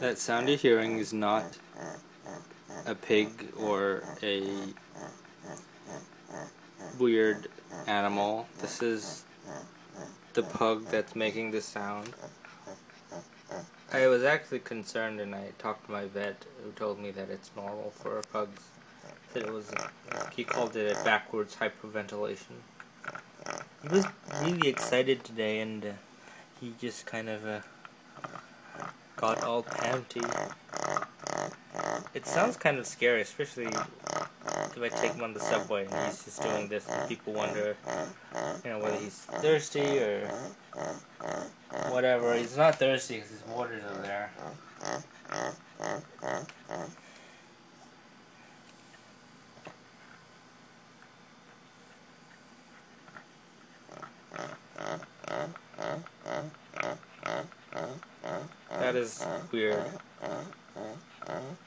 That sound you're hearing is not a pig or a weird animal. This is the pug that's making this sound. I was actually concerned, and I talked to my vet, who told me that it's normal for pugs. He called it a backwards hyperventilation. He was really excited today, and he just kind of got all pouty. It sounds kind of scary, especially if I take him on the subway and he's just doing this, and people wonder, whether he's thirsty or whatever. He's not thirsty because his waters are there. That is weird.